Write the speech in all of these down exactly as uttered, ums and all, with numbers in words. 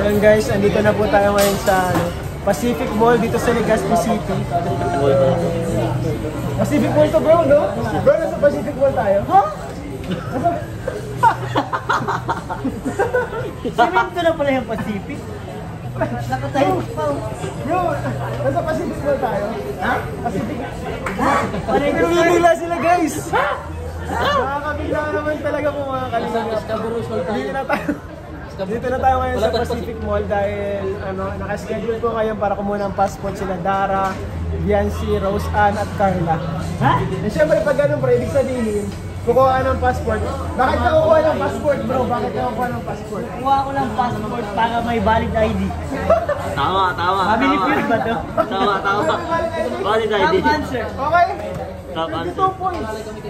Ayun guys, andito na po tayo ngayon sa ano, Pacific Mall dito sa Legazpi City. Pacific Mall to bro, no? Bro, nasa Pacific Mall tayo. Ha? Huh? Simento na pala yung Pacific. Nakatayo pa. Bro, nasa Pacific Mall tayo. Ha? Pacific. Nagkabigla sila guys. Nakakabigla naman talaga po mga kalingap. Dito na tayo. Dito na tayo ngayon sa Pacific Mall dahil ano, nakaschedule ko ngayon para kumuha ng passport sila Dara, Biancy, Rose Ann at Carla. Ha? Eh syempre pag ganun bro, ibig sabihin, kukuha ng passport. Bakit ka kukuha ng passport bro? Bakit ka kukuha ng passport? Kuha ko ng passport para may valid I D. Tama, tama. Family feud ba to? Tama, tama. Valid I D. Top answer. Okay? Top answer. two points.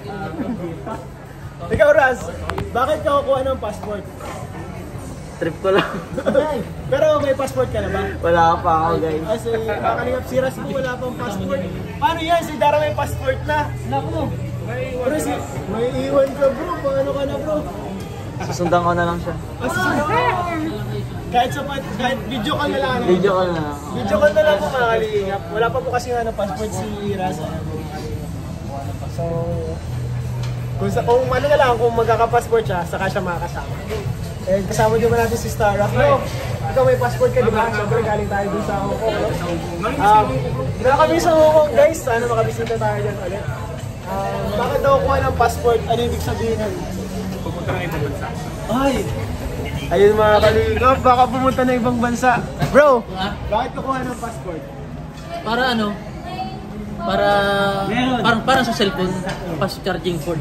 Ikaw Raz, bakit ka kukuha ng passport? Trip ko lang. Pero may passport ka na ba? Wala pa ako guys. Kasi kakalingap si Raz po wala pang passport. Paano yan? Si Dara may passport na. Naku. Bro, si, may iwan ka bro. Paano ka na bro? Susundan ko na lang siya. Ah, susunod. Kahit sa kahit video ka na lang. Video ko na lang. Video call na lang po mga kalingap. Wala pa po kasi nga na passport si Raz. So, kung, sa, kung ano na lang, kung magkaka-passport siya, saka siya makakasama. Eh, kasama din ba natin si Starrock? No, ikaw may passport ka, di ba? Siyempre galing tayo dun sa Hong Kong. Um, Dala kami sa Hong Kong, guys. Sana makabisita tayo dyan ulit. Um, bakit daw kuha ng passport? Ano ibig sabihin nun? Pumunta ng ibang bansa. Ay! Ayun mga kalingap, baka pumunta ng ibang bansa. Bro, bakit kukuha ng passport? Para ano? Para parang parang sa cellphone, fast charging cord.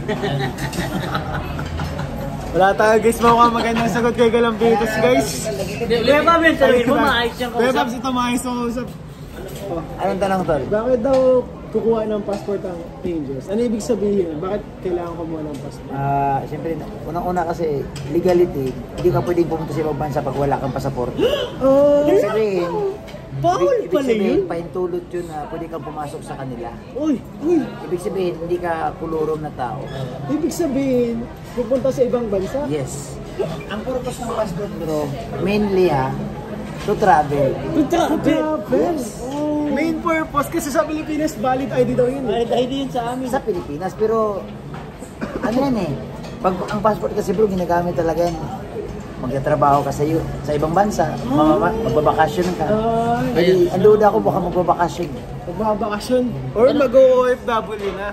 Wala tayo guys, mukhang magandang sagot kay Galampitos guys. Kuya Pablo, sabihin mo maayos yung Kuya kausap. Pabs, ito maayos yung kausap. Anong tanong tol? Bakit daw kukuha ng passport ang Rangers? Ano ibig sabihin? Bakit kailangan kumuha ng passport? Ah, siyempre, unang-una kasi legality, hindi ka pwedeng pumunta sa ibang bansa pag wala kang pasaporte. Oh, Ibig sabihin, bawal ibig, ibig pala sabihin, yun? paintulot yun na pwede kang pumasok sa kanila. Uy, uy, Ibig sabihin, hindi ka kulurom na tao. ibig sabihin, pupunta sa ibang bansa? Yes. Ang purpose ng passport bro, mainly ha, to travel. To travel! Main purpose, kasi sa Pilipinas, valid I D daw yun. Valid I D yun sa amin. Sa Pilipinas, pero ano yan eh, pag ang passport kasi bro, ginagamit talaga yan. Magtatrabaho ka sa iyo, sa ibang bansa, mamama, magbabakasyon ka. Ay, ang duda ko baka magbabakasyon. Magbabakasyon or mag-O F W na.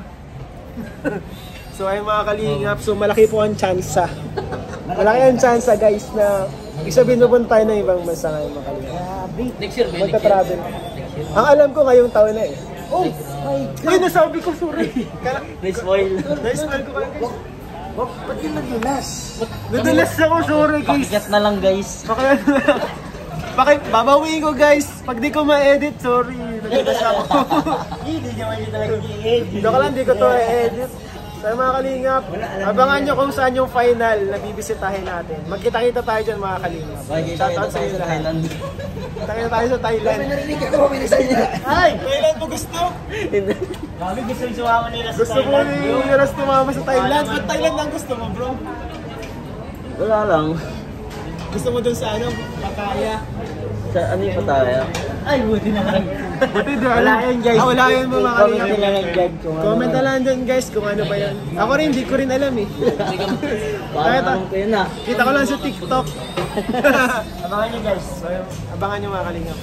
So ay mga kalingap, so malaki po ang tsansa. Malaki ang tsansa guys na isabihin mo punta tayo ng ibang bansa ngayon mga kalingap. Next year, may next year. Magta-travel. Ang alam ko ngayong taon na eh. Oh my God! Ay, nasabi ko, sorry. Na-spoil. Na-spoil ko kayo guys. Ba't ba't yun nadulas? Nadulas ako, sorry guys. Pakigat na lang guys. Pakigat na lang. Bakit? Babawiin ko guys. Pag di ko ma-edit, sorry. Nadulas ako. Hindi naman yun talaga i-edit. Dito ka lang, di ko to i-edit. Sa mga kalingap, abangan nyo kung saan yung final na bibisitahin natin. Magkita-kita tayo dyan mga kalingap. Shoutout sa inyo lahat. Kita-kita tayo sa Thailand. Narinig ako, minisa niya. Ay! Thailand mo gusto? Kami gusto yung sumama nila sa Gusto mo Thailand. yung Ras tumama sa Thailand? Ba't Thailand ang gusto mo bro? Wala lang. Gusto mo dun sa ano? Pattaya? Sa ano yung pataya? Ay, buti na lang. Buti dyan. Wala yun guys. Ah, wala yun mga Comment kalingap. nila lang dyan kung ano. Comment na lang dyan guys kung ano ba yan. Ako rin, hindi ko rin alam eh. Kahit Parang ko yun na. kita ko lang sa TikTok. Abangan nyo guys. So, abangan nyo mga kalingap.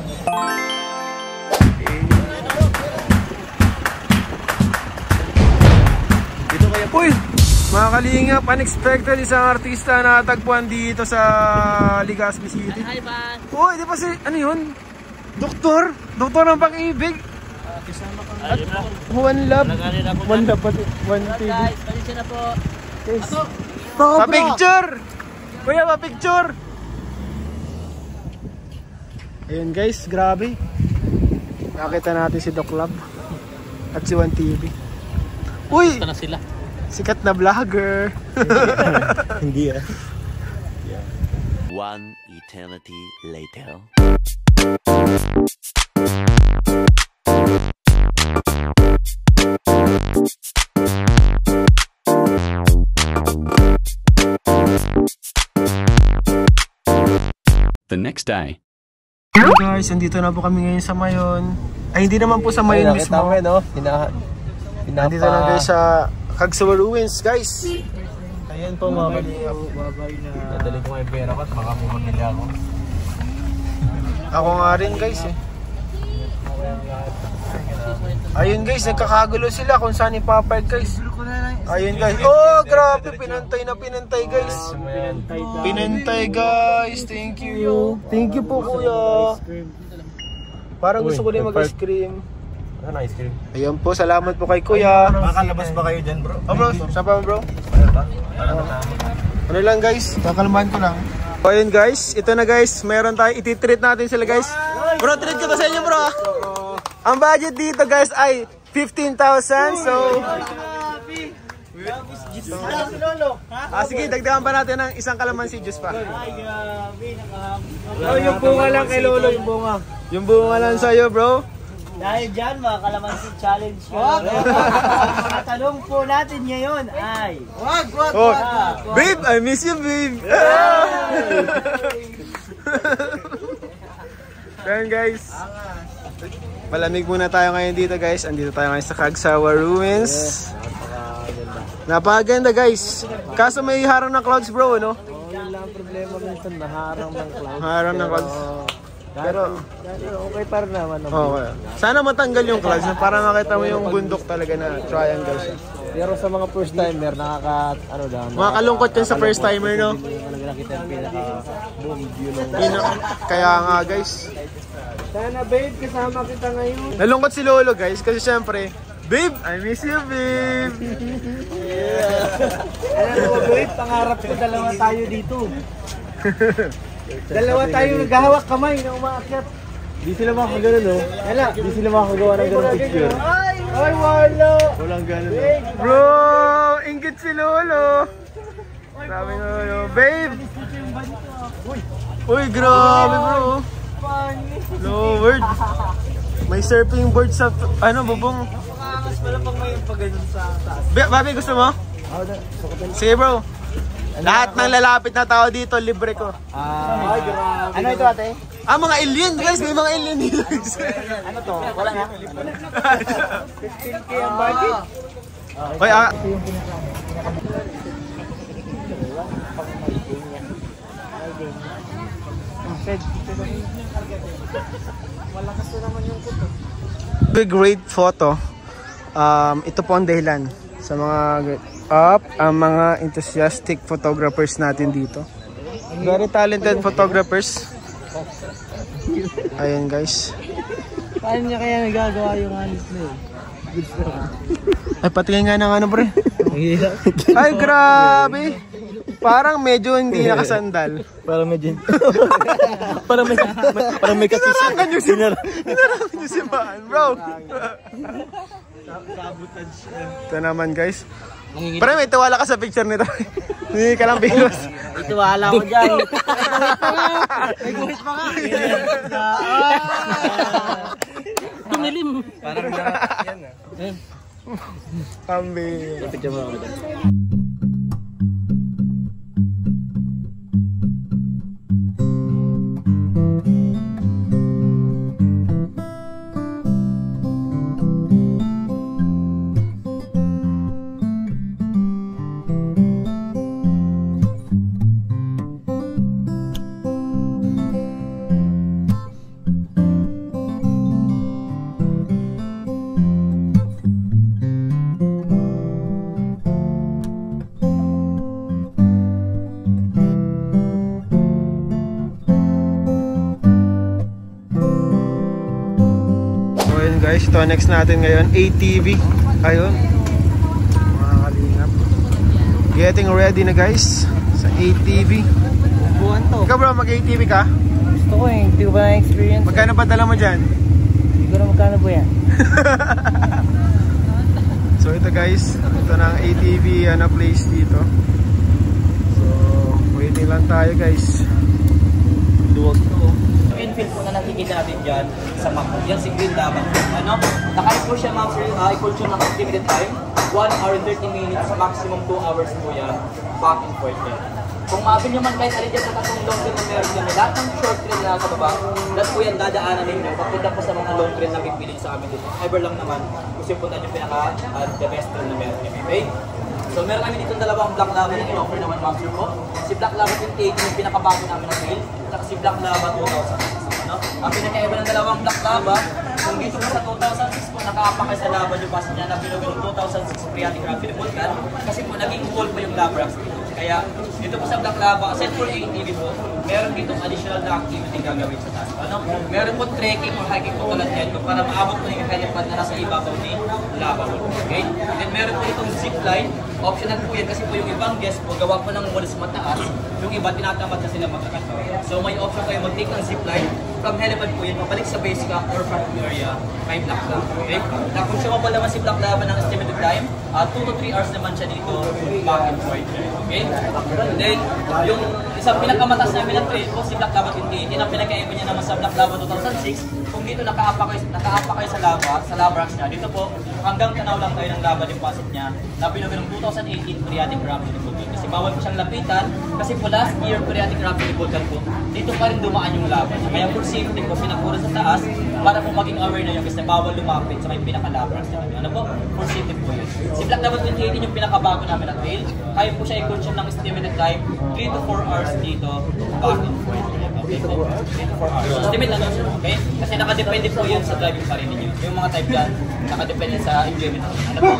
Dito kayo. Uy! Mga kalingap, unexpected isang artista na natagpuan dito sa Legazpi City. Hi, Bas. Uy, di ba si, ano yun? Doktor? Doktor ng pag-ibig? At One Love? One Love pati, One T V. Guys, pasensya na po. Yes. Pa-picture! Kuya, pa-picture! Ayun guys, grabe. Nakita natin si Doc Love at si One T V. Uy! Basta na sila. Sikat na vlogger. Hindi ah. One eternity later. The next day. Hey guys, andito na po kami ngayon sa Mayon. Ay, hindi naman po sa Mayon mismo. Nakita mo, no? Hina, Nandito na guys sa Cagsawa Ruins, guys. Ayan po mga kalingap. Nadali ko yung pera ko at makapumagili ako. Ako nga rin guys eh. Ayun guys, nagkakagulo sila kung saan ipapark guys. Ayun guys. Oh, grabe, pinantay na pinantay guys. Pinantay guys, thank you. Thank you po kuya. Parang gusto ko rin mag-ice cream. Ano ice cream? Ayun po, salamat po kay kuya. Makalabas ba kayo dyan bro? Oh bro, saan pa bro? Ano lang guys, kakalmahan ko lang. So ayun guys, ito na guys, meron tayo, iti-treat natin sila guys. Bro, treat ko to sa inyo bro. Ang budget dito guys ay fifteen thousand, so... Ah, sige, dagdagan pa natin ng isang kalamansi juice pa. Oh, yung bunga lang kay Lolo, yung bunga. Yung bunga lang sa'yo bro. Dahil dyan, mga kalamansi challenge ko. Ang tanong po natin ngayon ay... Wag, wag, Oh, babe, I miss you babe. Ayan guys. Malamig muna tayo ngayon dito guys. Andito tayo ngayon sa Cagsawa Ruins. Napakaganda guys. Kaso may harang ng clouds bro, no? Oh, yun lang ang problema minsan, naharang ng clouds. Harang ng clouds. Pero, pero okay pa rin naman. Okay. Sana matanggal yung clouds para makita mo yung bundok talaga na triangle siya. Pero sa mga first timer, nakaka, ano daw, Makakalungkot yan sa first timer, no? Talaga nakita yung pinaka boom view ng... Kaya nga guys. Sana babe, kasama kita ngayon. Nalungkot si Lolo guys kasi syempre, babe, I miss you babe. Alam mo babe, pangarap ko dalawa tayo dito. Dalawa tayo naghahawak kamay na umaakyat. Di sila makakagawa, no? Wala. Di sila makakagawa ng ganung picture. Ay, ay wala. Walang ganun. Bro, inggit si Lolo. Sabi ng Lolo, babe. Uy, uy grabe bro. Lord. May surfing board sa, ano, bubong. Mas pala pang may pagano'n sa taas. Babi, gusto mo? Sige bro. Lahat ng lalapit na tao dito, libre ko. Ay, grabe. Ano ito ate? Ah, mga alien guys, may mga alien dito. Ano to? Wala nga. fifteen K ang budget. Hoy, ah. Great photo. Um, ito po ang dahilan sa mga up ang mga enthusiastic photographers natin dito. Very talented photographers. Ayun guys. Paano niya kaya nagagawa yung anis na yun? Ay, patingin nga ng ano pre. Ay, grabe. Parang medyo hindi nakasandal. Parang medyo... parang may... Parang may kasisi. Hinarangan nyo si... Hinarangan nyo si Maan, bro. Ito naman guys. Pero may tiwala ka sa picture nito. Hindi ka lang bilos. Ituwala ko dyan. May guhit pa nga. Tumilim. Parang yan ah. Kambi. Picture mo ako dyan. Guys, ito next natin ngayon, A T V. Ayun. Mga kalingap. Getting ready na guys sa A T V. Buwan to. Ikaw bro, mag-A T V ka? Gusto ko eh, hindi ko ba na-experience? Magkano ba dala mo dyan? Hindi ko na magkano po yan. So ito guys, ito na ang A T V ano, place dito. So, waiting lang tayo guys. duwag to. Yung infield po na nakikita natin dyan sa map po, yan si Green Laban. Ano? Nakaya po siya ma'am sir, uh, i-call siya ng activity time, one hour and thirty minutes, maximum two hours po yan, back and forth yan. Kung maabil nyo man kahit alin dyan sa tatlong long train na meron kami, lahat ng short train na sa baba, lahat po yan dadaanan ninyo, papunta po sa mga long train na pipilin sa amin dito. Ever lang naman, gusto yung punta nyo pinaka uh, the best train na meron kami. Okay? So meron kami dito dalawang Black Lava na in-offer naman master po. Si Black Lava twenty-eight yung pinakabago namin na trail, at si Black Lava two thousand six. No? Ang pinakaiba ng dalawang Black Lava, kung dito po sa two thousand six po, nakapakay sa lava yung base niya na binugo ng two thousand six Phreatic Gravity Volcan kasi po naging cool po yung lava rocks dito. Kaya dito po sa Black Lava, aside for A T V po, meron dito additional na activity gagawin sa taas. Ano? Meron po trekking or hiking po tulad yan para maabot po yung helipad na nasa ibabaw ni lava po. Okay? And then meron po itong zipline. Optional po yan kasi po yung ibang guest po, gawa po ng walls mataas, yung iba tinatamad na sila magkakato. So may option kayo mag-take ng zipline from helipad po yan, mabalik sa base camp or parking area, may Black Lava. Okay? Na kung sumabal naman si Black Lava ng estimated time, two to three hours naman siya dito, back and forth. Okay? And then, yung isang pinakamatas namin na trail po, si Black Lava twenty-eight, yun ang pinakaiba niya naman sa Black Lava two thousand six. Kung dito nakaapa kayo, nakaapa kayo sa lava, sa lava rocks niya, dito po, hanggang tanaw lang tayo ng lava deposit niya, na binugo ng two thousand eighteen Phreatic Gravity Volcan. Kasi bawal po siyang lapitan, kasi po last year Phreatic Gravity Volcan po, dito pa rin dumaan yung lava niya. Kaya for safety po, pinakuro sa taas, para po maging aware na yun, kasi bawal lumapit sa may pinaka-lava rocks niya. Ano po? For safety po yun. Si Black Lava twenty-eight yung pinakabago namin na trail, kaya po siya i-consume ng estimated time, three to four hours dito, back and forth. Okay po? three to four hours. Estimate na lang siya, okay? Kasi nakadepende po yun sa driving pa rin ninyo. Yung mga type dyan, nakadepende sa enjoyment. Ano po?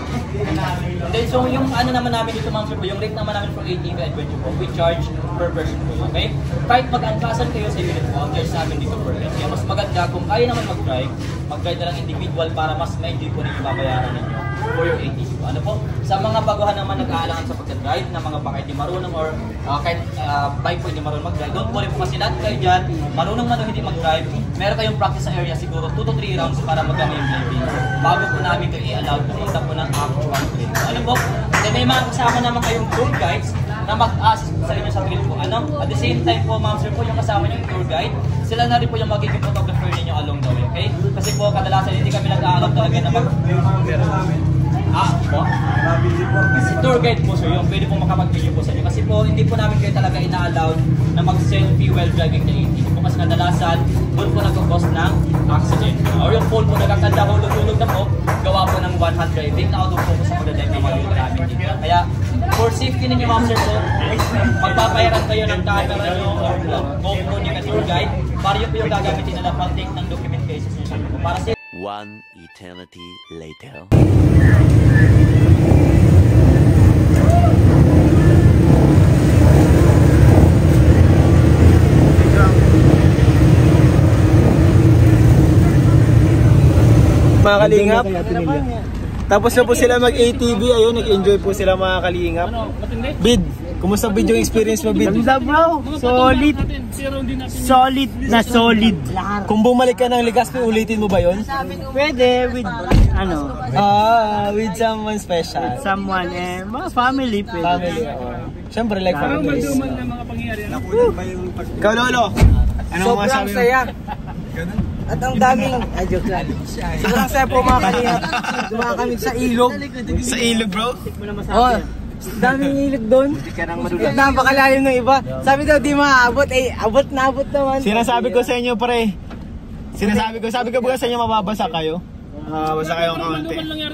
And then, so yung ano naman namin dito mga sir po, yung rate naman namin for A T V adventure po, we charge per person po, okay? Kahit mag-unpasan kayo sa unit po, there's namin dito per person. Kaya mas maganda kung kaya naman mag-drive, mag-guide na lang individual para mas ma-enjoy po rin yung babayaran ninyo for your A T V. Ano po? Sa mga baguhan naman nag-aalangan sa pagka-drive, na mga baka hindi marunong or uh, kahit uh, bike po hindi marunong mag-drive, don't worry po kasi lahat kayo dyan, marunong man o hindi mag-drive, meron kayong practice sa area siguro two to three rounds para mag-gamay yung driving. Bago po namin kayo i-allow pumunta po ng actual trail. Ano po? Then may mga kasama naman kayong tour guides na mag-assist sa inyo sa trail po. Ano? At the same time po, ma'am sir po, yung kasama nyo yung tour guide, sila na rin po yung magiging photographer ninyo along the way, okay? Kasi po, kadalasan hindi kami nag-aalam talaga na mag- Ah, po? Si tour guide po sir, yung pwede po makapag-video po sa inyo. Kasi po, hindi po namin kayo talaga ina-allowed na mag-selfie while driving the A T V po. Kasi kadalasan, doon po nag-cause ng accident. Or yung phone po nagkakanda ko, lululog na po, gawa po ng one-hand driving, nakatulog po sa pagdadrive na mga namin dito. Kaya, for safety ninyo ma'am sir po, magpapayaran kayo ng camera nyo or GoPro nyo na tour guide, para yun po yung gagamitin nila pag-take ng document cases nyo sa po. Para safe. One eternity later. Mga kalingap, tapos na po sila mag-A T V, ayun, nag-enjoy po sila mga kalingap. Bid, kumusta video experience mo, Bid? Ganda bro, solid, solid na solid. Kung bumalik ka ng Legazpi, ulitin mo ba yun? Pwede with, ano, Ah, with someone special. someone, eh, mga family pwede. Family, oo. Siyempre, like family. Ikaw, Lolo, ano mo masabi mo? At ang daming, ay joke lang. Sobrang saya po mga kanina. Dumaan kami sa ilog. Sa ilog, bro? Oh, daming ilog doon. At napakalalim ng iba. Sabi daw di maaabot, eh abot na abot naman. Sinasabi ko sa inyo, pre. Sinasabi ko, sabi ko ba sa inyo mababasa kayo? Ah, basa kayo ng kaunti.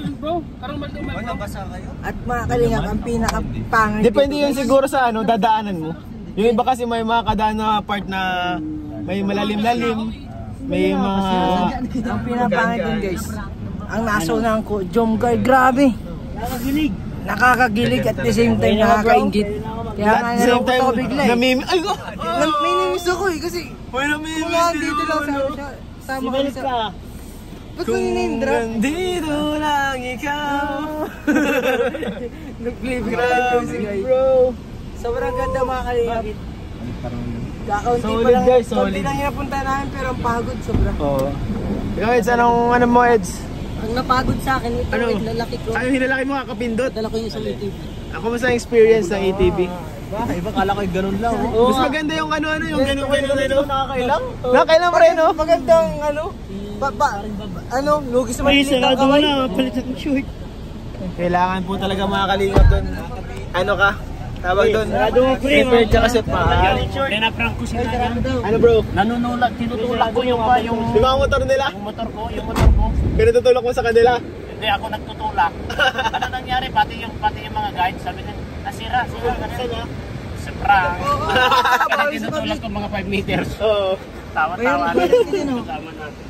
At mga kalingap, ang pinakapangit. Depende yun siguro sa ano, dadaanan mo. Yung iba kasi may mga kadaan na part na may malalim-lalim. May mga... Ang pinapangit din guys, ang nasunan ko, Jomgar, grabe. Nakakagilig. Nakakagilig at the same time nakakaingit. Kaya nga nalungkot ako bigla eh. Namimi... Ay ko! Namimiss ako eh kasi Uy, namimiss! kung lang dito lang sa... Sama kami sa... Ba't ko nina-name drop? Nandito lang ikaw. Nag-living bro. Sobrang ganda mga kalingap. Kakaunti Solid, pa lang, guys, kaunti solid. lang yung napunta namin pero ang pagod sobra. Oo. Ikaw, Eds, anong ano mo, Eds? Ang napagod sa akin ito, Ano? lalaki ko. Ano hinalaki mo kakapindot? Dala ko yung sa A T V. Ako mo sa experience ng A T V? Iba kala ko yung ganun lang. Mas maganda yung ano-ano, yung ganun-ganun. Nakakailang? Nakakailan pa rin, no? Magandang ano, pa, pa, ano, lugis sa maliit na kamay. Kailangan po talaga mga kalingap doon. Ano ka? Tawag doon. Prepared ka kasi pa. Pinaprank ko sila yan. Ano bro? Nanunulak, tinutulak ko yung pa yung... Di ba ang motor nila? Yung motor ko, yung motor ko. Pinatutulak mo sa kanila? Hindi ako nagtutulak. Ano nangyari? Pati yung pati yung mga guide sabi nila, nasira, sira, ganun. Sa prank. Kaya tinutulak ko mga five meters. Oo. Tawa-tawa na. Tama natin.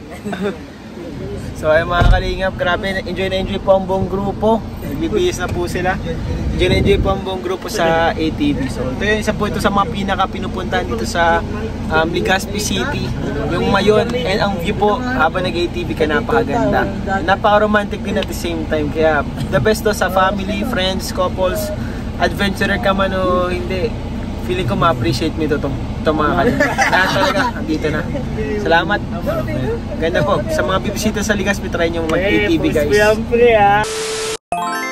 So ay mga kalingap, grabe, enjoy na enjoy po ang buong grupo. Nagbibihis na po sila. Enjoy na enjoy po ang buong grupo sa A T V. So ito yun, isa po ito sa mga pinaka pinupuntahan dito sa um, Legazpi City. Yung Mayon, and ang view po habang nag-A T V ka, napakaganda. Napaka-romantic din at the same time. Kaya the best do sa family, friends, couples, adventurer ka man o hindi. Feeling ko ma-appreciate mo ito, itong mga kalingap. Lahat talaga, andito na. Salamat. Ganda po. Sa mga bibisita sa Legazpi, try nyo mag-A T V guys.